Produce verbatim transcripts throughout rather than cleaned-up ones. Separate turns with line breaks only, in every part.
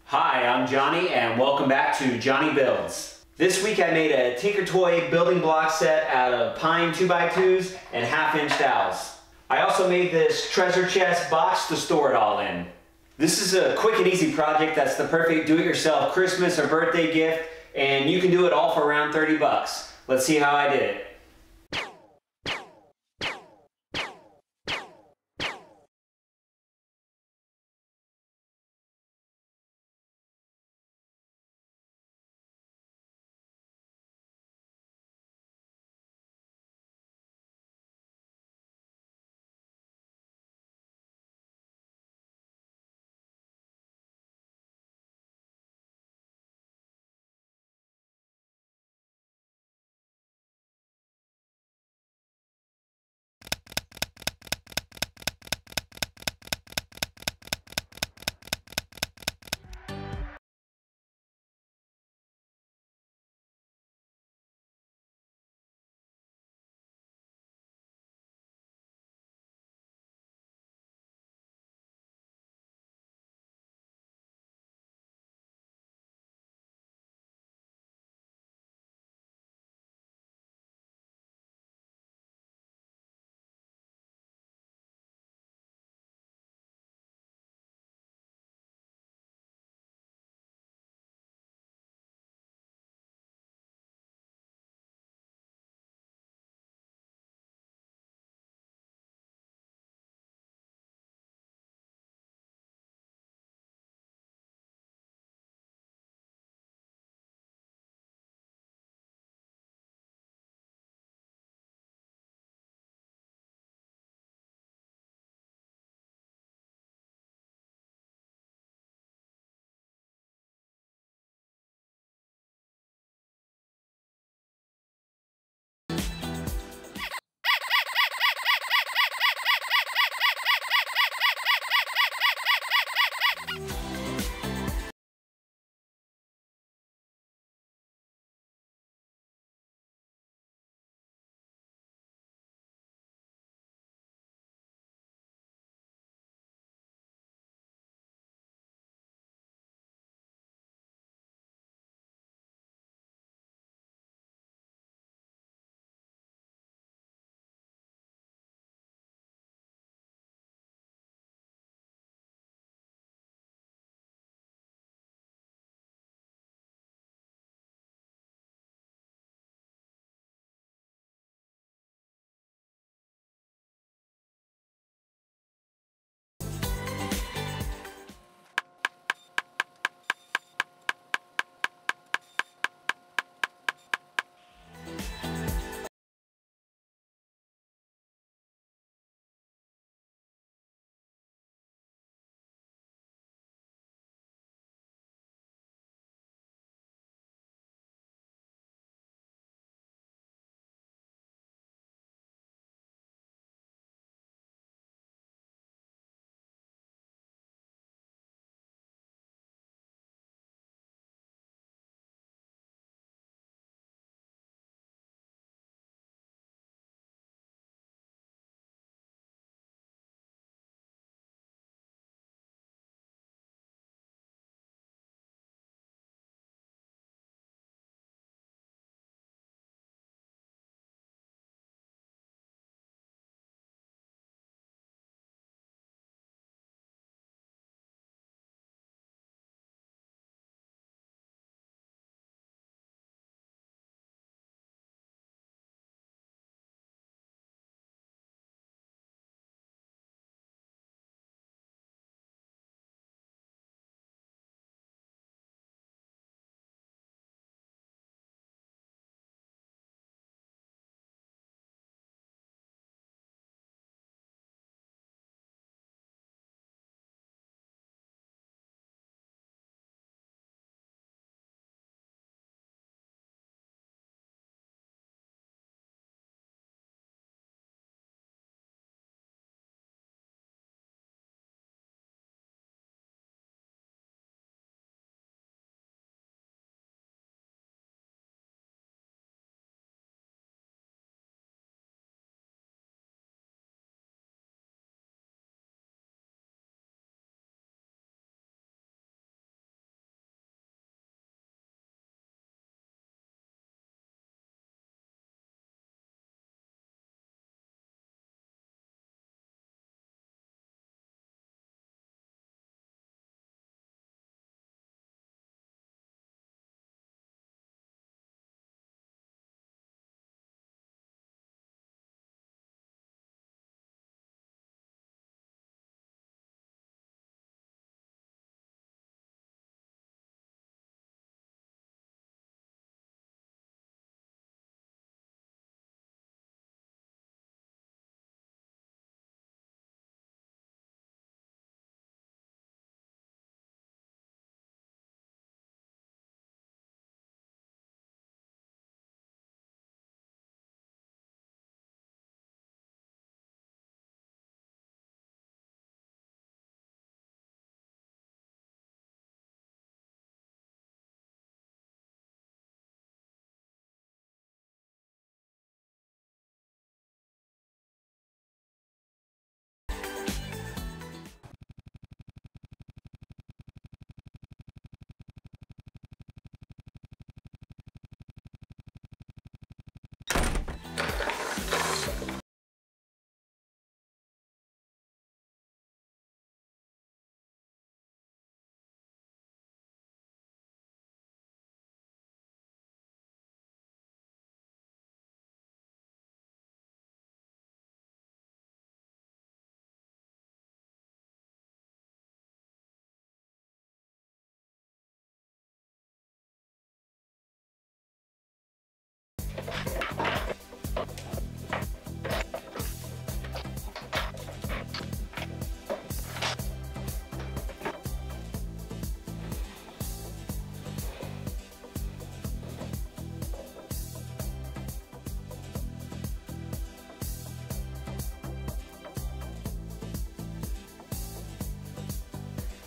Hi, I'm Johnny and welcome back to Johnny Builds. This week I made a Tinker Toy building block set out of pine two by twos and half inch dowels. I also made this treasure chest box to store it all in. This is a quick and easy project that's the perfect do-it-yourself Christmas or birthday gift, and you can do it all for around thirty bucks. Let's see how I did it.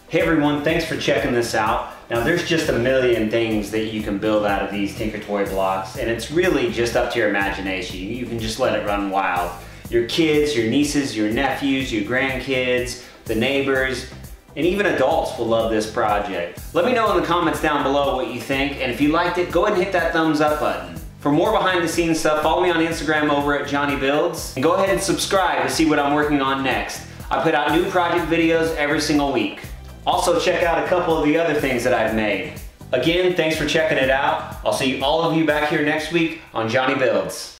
Hey everyone, thanks for checking this out. Now there's just a million things that you can build out of these Tinker Toy blocks, and it's really just up to your imagination. You can just let it run wild. Your kids, your nieces, your nephews, your grandkids, the neighbors, and even adults will love this project. Let me know in the comments down below what you think, and if you liked it, go ahead and hit that thumbs up button. For more behind the scenes stuff, follow me on Instagram over at Jonny Builds, and go ahead and subscribe to see what I'm working on next. I put out new project videos every single week. Also check out a couple of the other things that I've made. Again, thanks for checking it out. I'll see all of you back here next week on Jonny Builds.